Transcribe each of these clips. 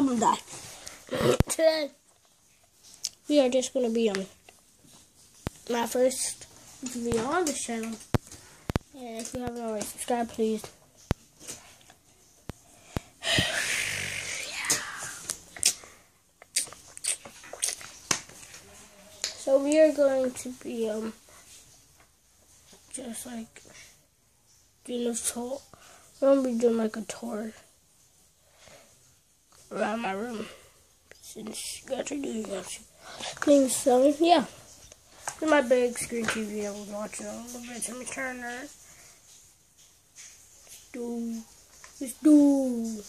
die. Today, we are just going to be on my first video on this channel. And if you haven't already subscribed, please. So we are going to be just like doing a tour. We're gonna be doing like a tour around my room since you guys are doing that things. So yeah, in my big screen TV, I was watching a little bit. Timmy Turner. Let's do.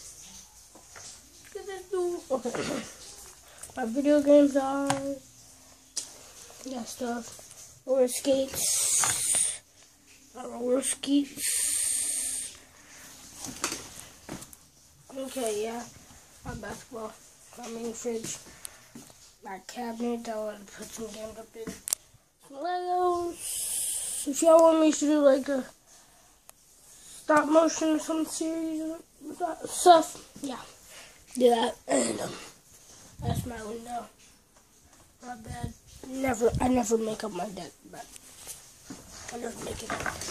Okay. My video games are that stuff. Roller skates. Okay, yeah. My basketball. My main fridge. My cabinet that I would put some games up in. Some Legos. If y'all want me to do like a stop motion or some series or that stuff, yeah. Do that. And that's my window. My bed. I never make up my deck, but I never make it up.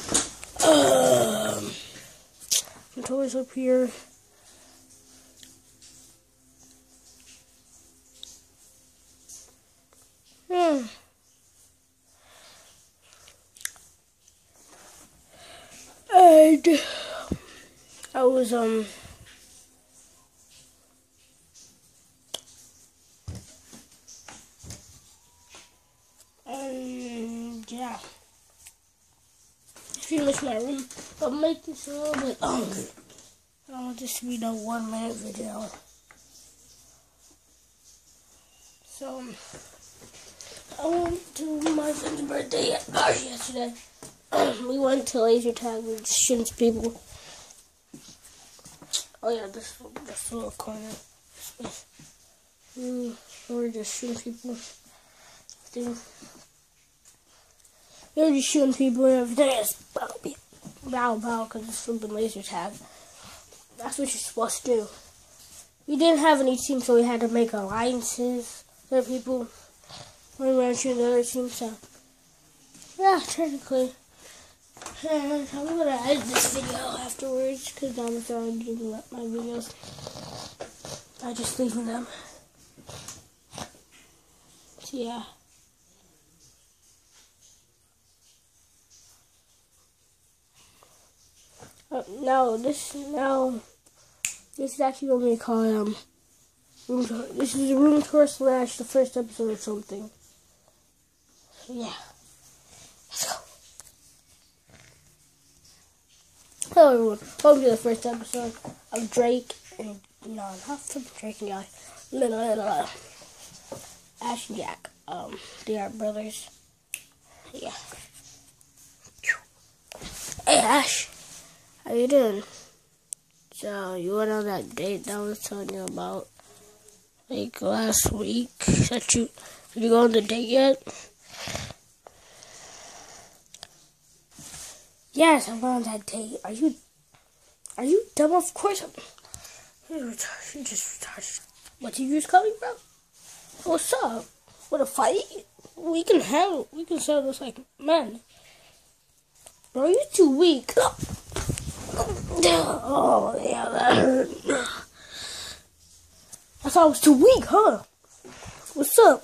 Some toys up here. And I was yeah. If you miss my room, I'll make this a little bit longer. I don't want this to be no 1 minute video. So I went to my friend's birthday party yesterday. We went to laser tag with shooting people. Oh yeah, this little corner. We were just shooting people. We were just shooting people and everything. It's bow because it's flipping laser tag. That's what you're supposed to do. We didn't have any team, so we had to make alliances with people when we were shooting the other team. So yeah, technically. And I'm going to edit this video afterwards because I'm throwing my videos. I just leaving them. So yeah. This is actually what we call room tour. This is a room tour / the first episode or something. So yeah. Let's go. Hello everyone, welcome to the first episode of Drake and not Drake and Josh, Ash and Jack. They are brothers. Yeah. Hey Ash, how you doing? So you went on that date that I was telling you about, like last week. Did you go on the date yet? Yes, I went on that date. Are you dumb? Of course you're just retarded. What did you just call me, bro? What's up? What, a fight? We can settle this like men. Bro, you're too weak. Oh, yeah, that hurt. I thought I was too weak, huh? What's up?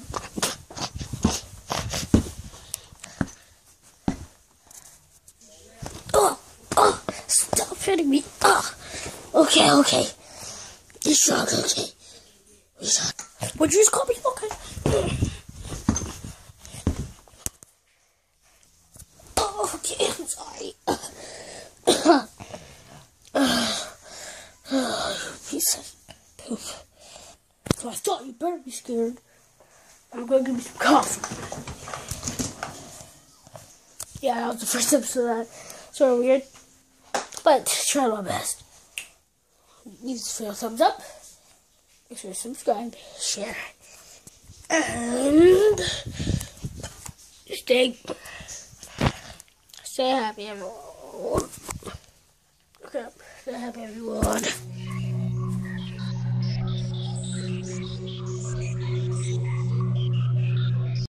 Stop hitting me. Okay. You're strong, okay. You're strong. Would you just call me? Okay. Okay, I'm sorry. You piece of poop. So I thought you better be scared. I'm gonna give you some coffee. Yeah, that was the first episode of that. Sort of weird. But try my best. Give this video a thumbs up. Make sure to subscribe, share, and stay happy, everyone. Okay, stay happy, everyone.